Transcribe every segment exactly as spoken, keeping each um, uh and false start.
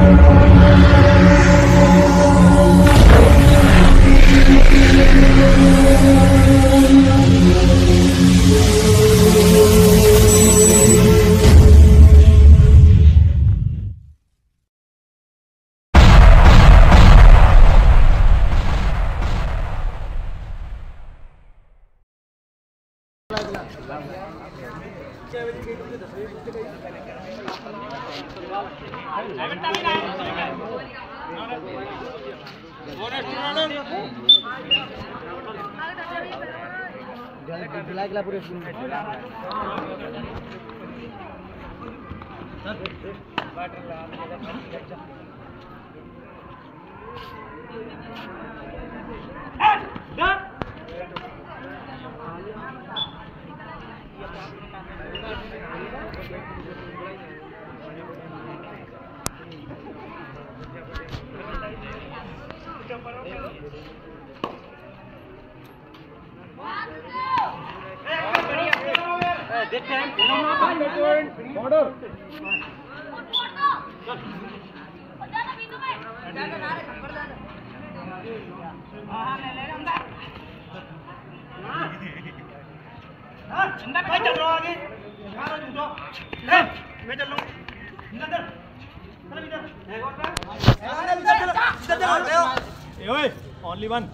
Only one.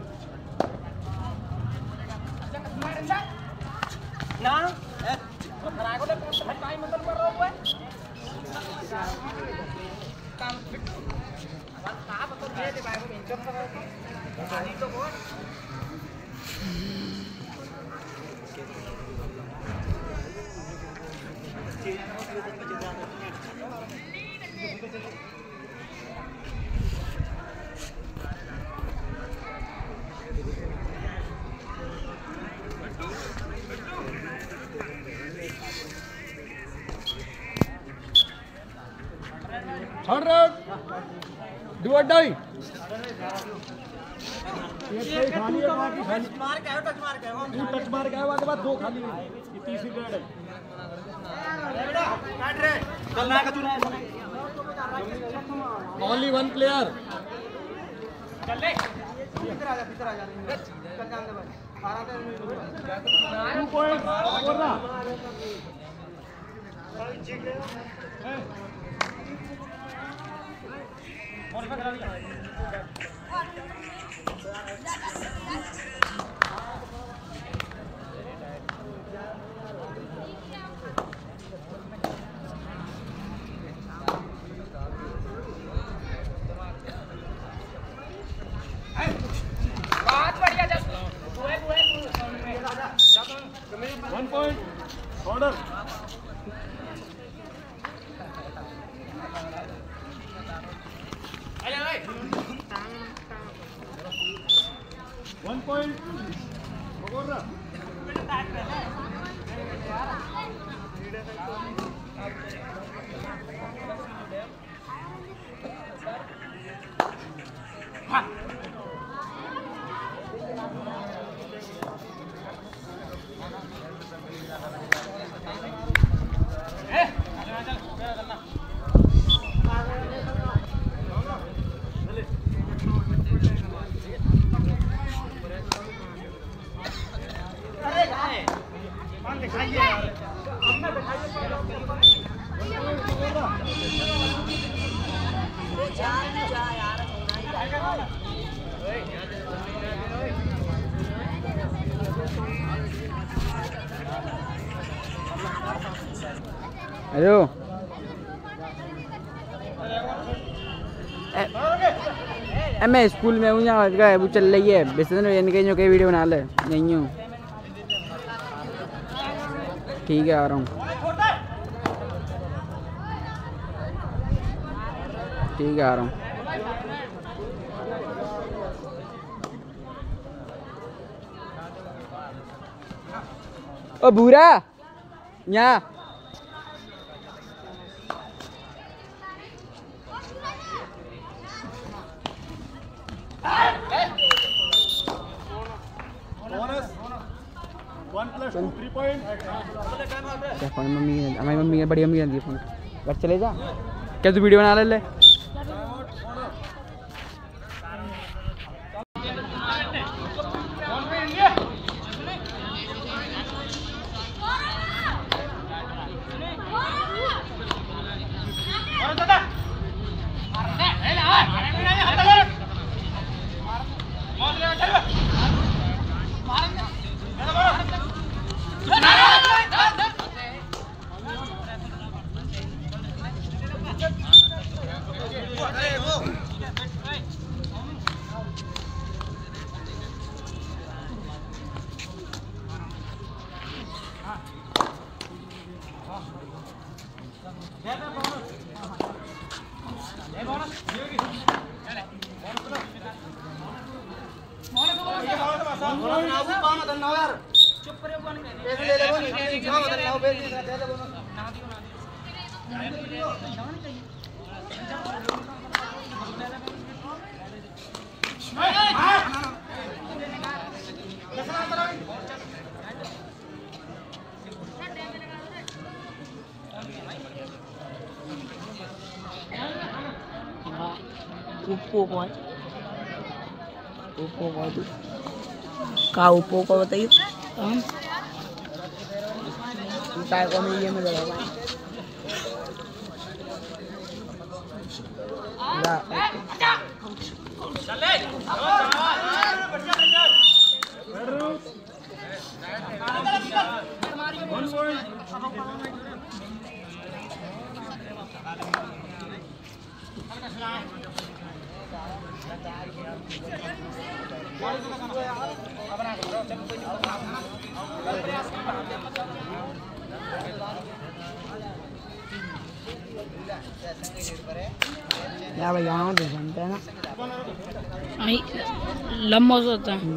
Nah. Hundred. Do or die. ये खाली है बाकी खाली मार के आयो टच मार के आयो तू टच मार के आयो बाद बाद दो खाली ये तीसरी रेड है बेटा काट रे चल ना का तू ना ओनली वन प्लेयर चल ले इधर आ जा इधर आ जा चल जान दे भाई आराम से टू पॉइंट और ना जीत गए मॉडिफाई करा लिया बहुत बढ़िया जब बुए बुए one point order one point बगोरा हेलो ए मैं स्कूल में हूँ यहाँ का वो चल रही है बेसन इनके जो कई वीडियो बना ले नहीं हूँ ठीक है आ रहा हूँ ठीक है आ रहा हूँ ओ भूरा यहाँ मम्मी हमारी मम्मी है बड़ी मम्मी आती है फोन बस चले जा क्या तू वीडियो बना ले ले ओप्पो का है, ओप्पो का है। का ओप्पो का बताइए। हम काय को में ये में लगाओ ला चल ले या भाई यहाँ दे बनते हैं ना आई लम्बा होता है।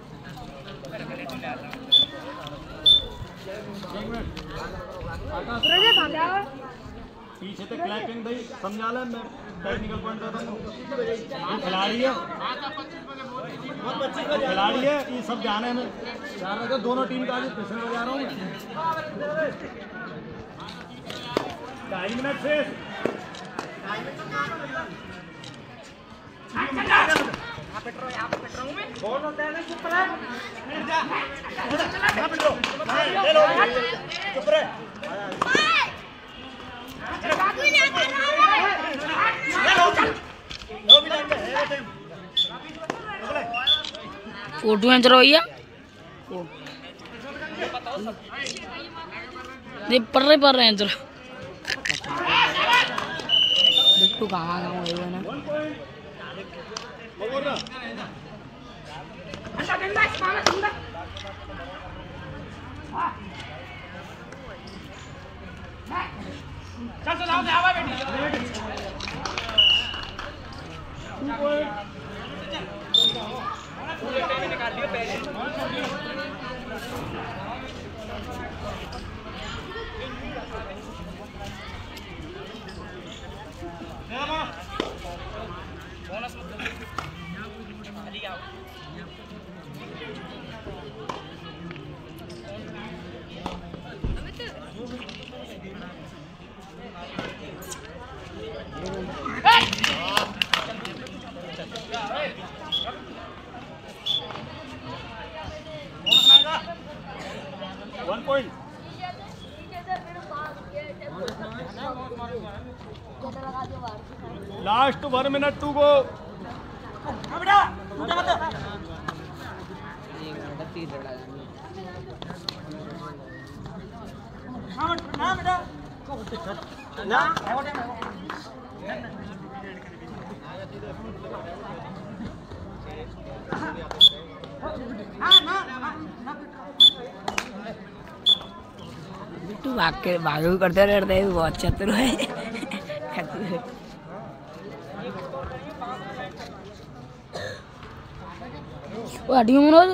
पीछे तक क्लैपिंग भाई समझा ले मैं टेक्निकल पॉइंट देता हूँ। खिलाड़ी है खिलाड़ी है ये सब जाने में जा रहे थे दोनों टीम का आज प्रेशर बजा रहा हूँ मैं। ढाई मिनट से कौन होता है ना चुप रहे चुप रहे फोटो एंजर भैया ये पर रहे पर रहे एंजर बिट्टू कहाँ कहाँ हुए ना चल चल आओ आवा बेटी निकाल दियो पहले बोनस खाली आओ one point last one minute to go बेटा ना बेटा ना बिट्टू भाग के भाग भी करते रहते हैं बहुत चतुर है। वो हटियो मनोज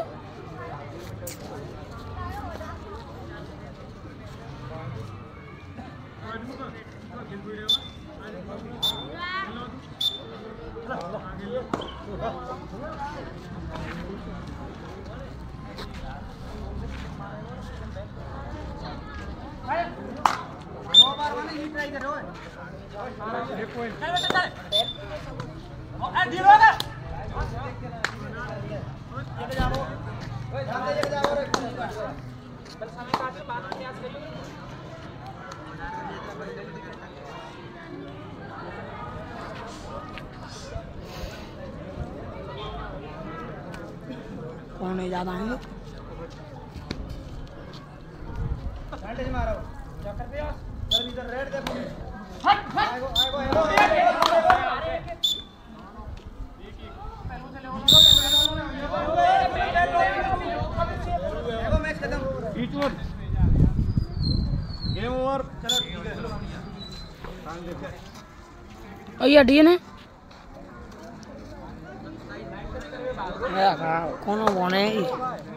कौन नहीं ज्यादा आएंगे और ये हड्डी ने कौन बने